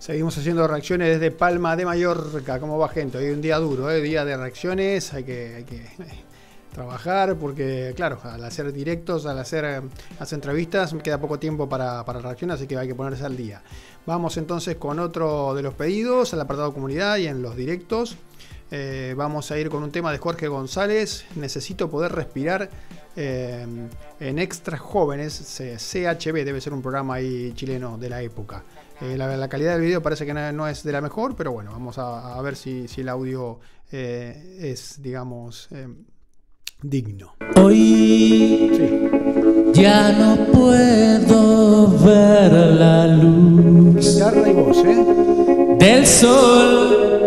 Seguimos haciendo reacciones desde Palma de Mallorca. ¿Cómo va, gente? Hoy es un día duro, día de reacciones. Hay que trabajar porque, claro, al hacer directos, al hacer entrevistas, me queda poco tiempo para reaccionar, así que hay que ponerse al día. Vamos entonces con otro de los pedidos, al apartado comunidad y en los directos. Vamos a ir con un tema de Jorge González. Necesito poder respirar. En Extras Jóvenes, CHB, debe ser un programa ahí chileno de la época. La calidad del video parece que no es de la mejor, pero bueno, vamos a ver si el audio es, digamos, digno. Hoy sí. Ya no puedo ver la luz. Guitarra y voz, del sol.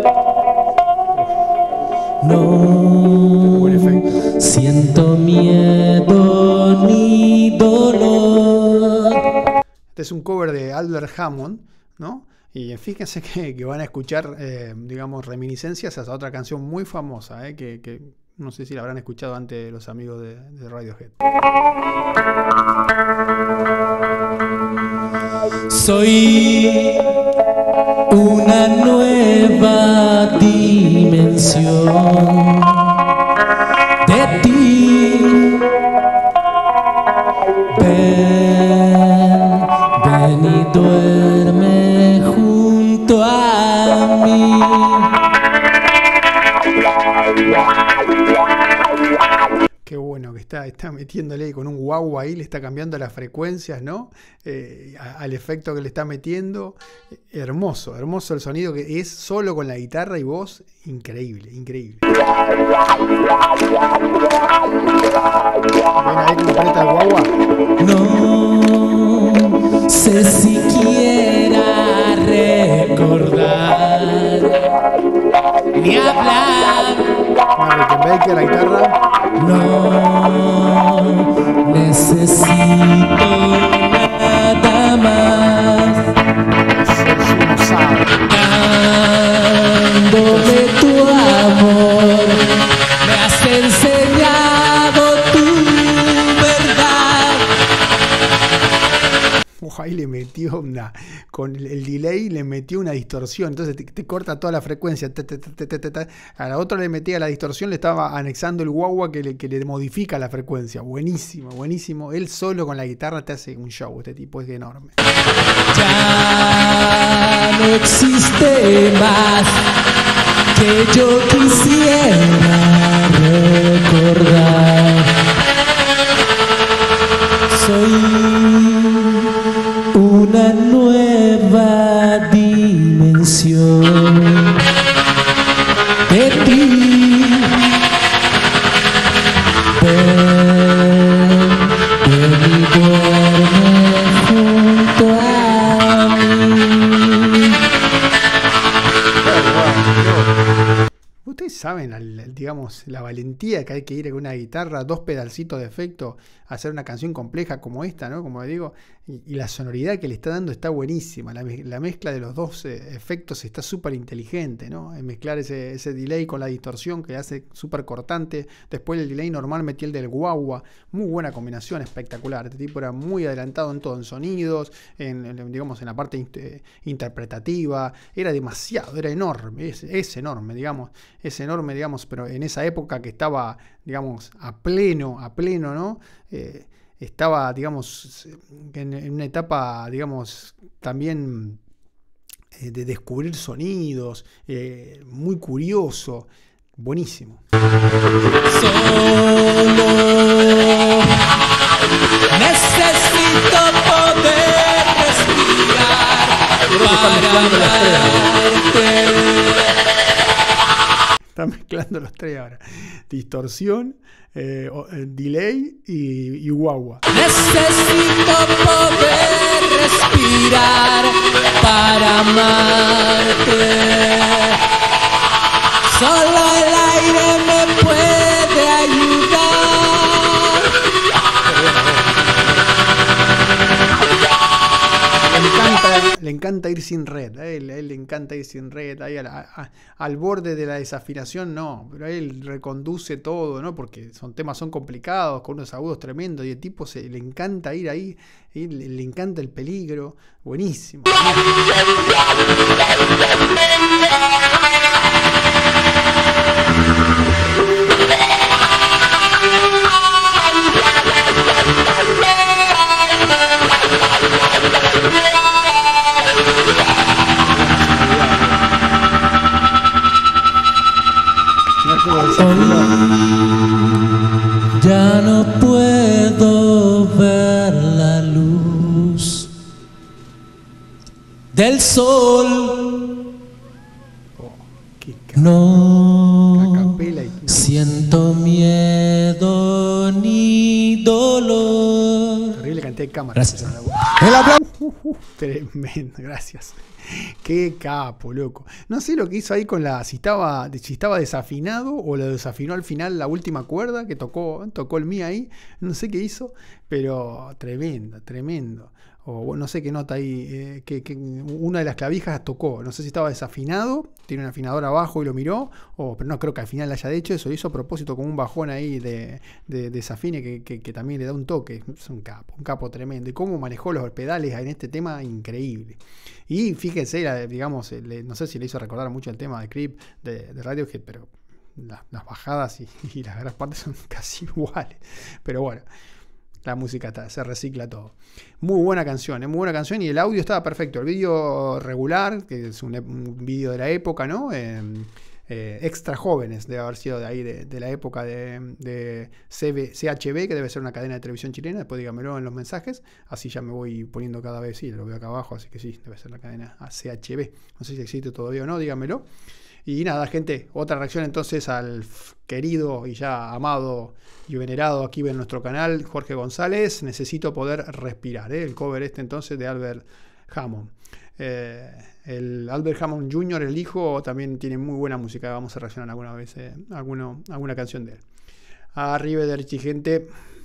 No buen efecto. Siento miedo ni dolor. Este es un cover de Albert Hammond, ¿no? Y fíjense que van a escuchar, digamos, reminiscencias a otra canción muy famosa, que no sé si la habrán escuchado antes los amigos de Radiohead. Soy una nueva dimensión de ti. Ven y duerme junto a mí. Qué bueno que está metiéndole con un guau ahí, le está cambiando las frecuencias, ¿no? Al efecto que le está metiendo. Hermoso el sonido que es solo con la guitarra y voz. Increíble. ¿Ven ahí cómo conecta el guagua? No sé siquiera recordar ni hablar. Rickenbacker, la guitarra. No necesito nada más. Dándome tu amor, me has enseñado tu verdad. Ahí le metió con el delay le metió una distorsión, entonces te corta toda la frecuencia. A la otra le metía la distorsión, le estaba anexando el guagua que le modifica la frecuencia. Buenísimo. Él solo con la guitarra te hace un show. Este tipo es enorme. Ya no existe más que yo quisiera recordar. Soy una nueva dimensión de ti. Ven y duerme junto a mí. Ustedes saben, digamos, la valentía que hay que ir con una guitarra, 2 pedalcitos de efecto, a hacer una canción compleja como esta, ¿no? Como digo, y la sonoridad que le está dando está buenísima. La mezcla de los dos efectos está súper inteligente, ¿no? Mezclar ese delay con la distorsión que hace súper cortante. Después el delay normal metí el del guagua. Muy buena combinación, espectacular. Este tipo era muy adelantado en todo, en sonidos, digamos, en la parte interpretativa. Era demasiado, era enorme, es enorme, digamos. Es enorme, digamos, pero en esa época que estaba, digamos, a pleno, ¿no? Estaba, digamos, en una etapa, digamos, también de descubrir sonidos, muy curioso, buenísimo. Solo necesito poder respirar para amarte. Está mezclando los tres ahora. Distorsión, delay y guagua. Necesito poder respirar para amarte. Solo el aire me puede ayudar. Le encanta encanta ir sin red, a él le encanta ir sin red, ahí al borde de la desafinación no, pero él reconduce todo, ¿no? Porque temas son complicados, con unos agudos tremendos, y el tipo le encanta ir ahí, y le encanta el peligro, buenísimo. Ya no puedo ver la luz del sol. No siento miedo ni dolor. Terrible cantidad de cámaras. Gracias. El aplauso. Tremendo, gracias. Qué capo, loco. No sé lo que hizo ahí con si estaba desafinado o lo desafinó al final la última cuerda que tocó el mi ahí. No sé qué hizo, pero tremendo, tremendo. O no sé qué nota ahí, que una de las clavijas tocó. No sé si estaba desafinado, tiene un afinador abajo y lo miró, pero no creo que al final haya hecho eso. Lo hizo a propósito con un bajón ahí de desafine que también le da un toque. Es un capo tremendo. Y cómo manejó los pedales en este tema, increíble. Y fíjense, digamos, no sé si le hizo recordar mucho el tema de Creep de Radiohead, pero las bajadas y las grandes partes son casi iguales. Pero bueno. La música se recicla todo. Muy buena canción, muy buena canción. Y el audio estaba perfecto. El vídeo regular, que es un vídeo de la época, ¿no? Extra Jóvenes, debe haber sido de ahí, de la época de CHB, que debe ser una cadena de televisión chilena. Después dígamelo en los mensajes. Así ya me voy poniendo cada vez. Sí, lo veo acá abajo, así que sí, debe ser la cadena CHB. No sé si existe todavía o no, dígamelo. Y nada, gente, otra reacción entonces al querido y ya amado y venerado aquí en nuestro canal, Jorge González, Necesito Poder Respirar, el cover entonces de Albert Hammond. El Albert Hammond Jr., el hijo, también tiene muy buena música, vamos a reaccionar alguna vez alguna canción de él. Arrivederci, gente.